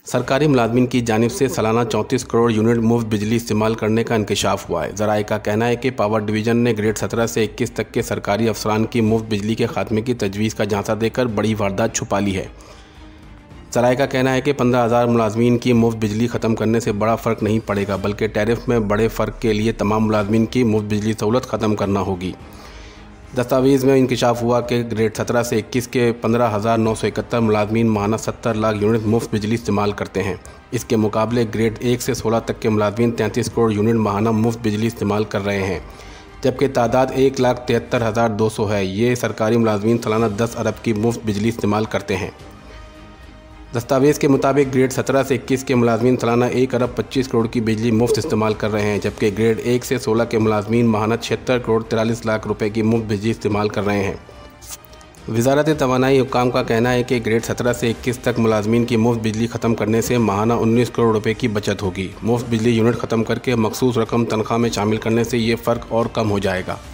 सरकारी मुलाजमीन की जानिब से सालाना 34 करोड़ यूनिट मुफ्त बिजली इस्तेमाल करने का इंकशाफ हुआ है। ज़राए का कहना है कि पावर डिवीज़न ने ग्रेड 17 से 21 तक के सरकारी अफसरान की मुफ्त बिजली के खात्मे की तजवीज़ का झांसा देकर बड़ी वारदात छुपा ली है। ज़राए का कहना है कि 15,000 मुलाजमीन की मुफ्त बिजली ख़त्म करने से बड़ा फ़र्क नहीं पड़ेगा, बल्कि टैरिफ में बड़े फ़र्क के लिए तमाम मुलाजमीन की मुफ्त बिजली सहूलत ख़त्म करना होगी। दस्तावेज़ में इंकशाफ हुआ कि ग्रेड 17 से 21 के 15,971 मुलाजमीन माहाना 70 लाख यूनिट मुफ्त बिजली इस्तेमाल करते हैं। इसके मुकाबले ग्रेड 1 से 16 तक के मुलाजमीन 33 करोड़ यूनिट माहाना मुफ्त बिजली इस्तेमाल कर रहे हैं, जबकि तादाद 1,73,200 है। ये सरकारी मुलाजमीन सालाना 10 अरब की मुफ्त बिजली इस्तेमाल करते हैं। दस्तावेज़ के मुताबिक ग्रेड 17 से 21 के मुलाजमीन सालाना 1 अरब 25 करोड़ की बिजली मुफ्त इस्तेमाल कर रहे हैं, जबकि ग्रेड 1 से 16 के मुलाजमीन माहाना 76 करोड़ 43 लाख रुपए की मुफ्त बिजली इस्तेमाल कर रहे हैं। वज़ारत तवानाई हुक्काम का कहना है कि ग्रेड 17 से 21 तक मुलाजमीन की मुफ्त बिजली ख़त्म करने से माहाना 19 करोड़ रुपए की बचत होगी। मुफ्त बिजली यूनिट ख़त्म करके मखसूस रकम तनख्वाह में शामिल करने से ये फ़र्क और कम हो जाएगा।